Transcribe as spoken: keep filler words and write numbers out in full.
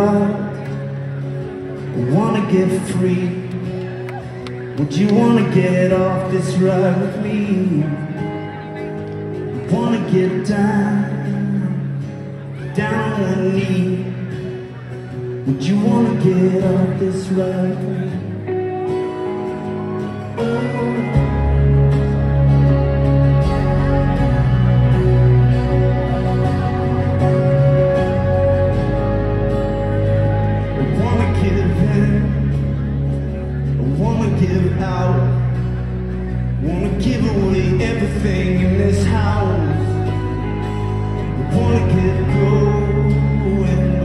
wild, I wanna get free. Would you wanna get off this ride with me? I wanna get down, down on one knee. Would you wanna get off this ride with me? Give out, wanna give away everything in this house. I wanna get going.